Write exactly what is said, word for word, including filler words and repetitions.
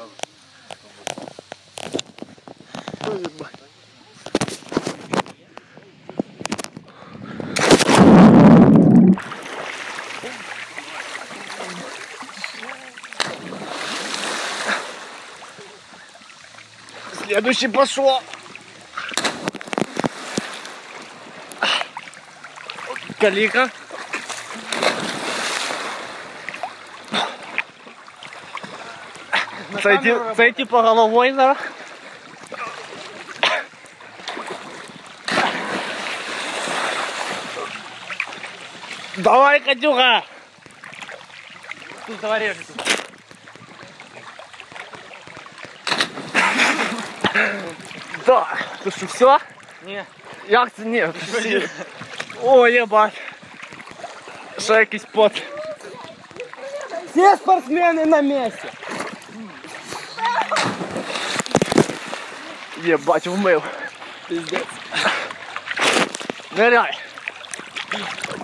Следующий пошел. Калика. Зайти, зайти по головой, да? Давай, Катюха! Тут давай режь тут. Да, ты что, все? Не. Як це ні? О, єбать. Ще якийсь пот. Все спортсмены на месте. Єбать, вмив. Пиздец. Ныряй.